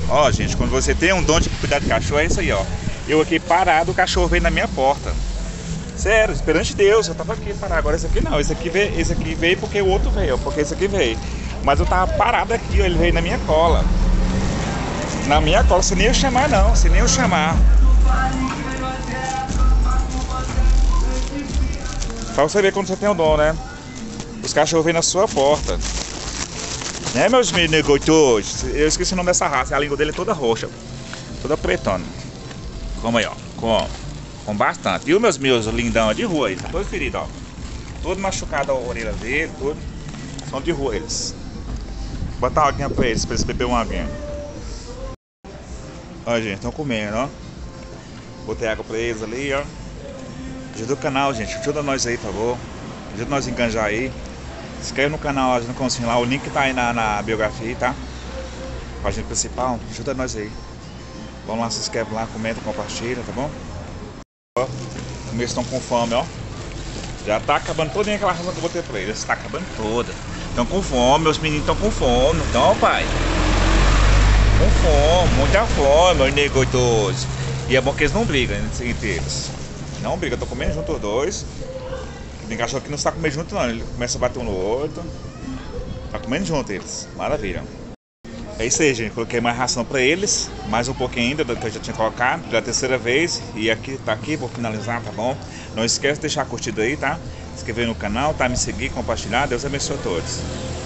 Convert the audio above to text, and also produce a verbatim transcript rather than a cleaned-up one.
Ó, gente, quando você tem um dom de cuidar de cachorro, é isso aí, ó. Eu aqui parado, o cachorro veio na minha porta. Sério, perante Deus, eu tava aqui parado. Agora esse aqui não, esse aqui veio, esse aqui veio porque o outro veio, porque esse aqui veio. Mas eu tava parado aqui, ó, ele veio na minha cola. Na minha cola, sem nem eu chamar não, sem nem eu chamar. Pra você ver quando você tem o dom, né? Os cachorros vêm na sua porta. Né, meus meninos gostosos? Eu esqueci o nome dessa raça, a língua dele é toda roxa. Toda pretona. Como aí, ó. Com, com bastante. E os meus meus lindão de rua aí, tá todo ferido, ó. Todo machucado a orelha dele, tudo. São de rua eles. Vou botar uma aguinha pra eles, pra eles beberem uma aguinha. Ó, gente, estão comendo, ó. Botei água pra eles ali, ó. Ajuda o canal, gente. Ajuda nós aí, por favor. Ajuda nós a enganjar aí. Se inscreve no canal, a gente não consegue lá. O link tá aí na, na biografia, tá? Página principal. Ajuda nós aí. Vamos lá, se inscreve lá, comenta, compartilha, tá bom? Ó, eles estão com fome, ó. Já tá acabando toda aquela ração que eu botei pra eles. Tá acabando toda. Estão com fome, meus meninos estão com fome. Então, pai. Com fome, muita fome, meus negócios. E é bom que eles não brigam entre eles. Não briga, eu tô comendo junto os dois. Tem cachorro que não está comendo junto não, ele começa a bater um no outro. Tá comendo junto eles, maravilha. É isso aí, gente, coloquei mais ração pra eles. Mais um pouquinho ainda do que eu já tinha colocado, pela terceira vez. E aqui, tá aqui, vou finalizar, tá bom? Não esquece de deixar a curtida aí, tá? Se inscrever no canal, tá? Me seguir, compartilhar, Deus abençoe a todos.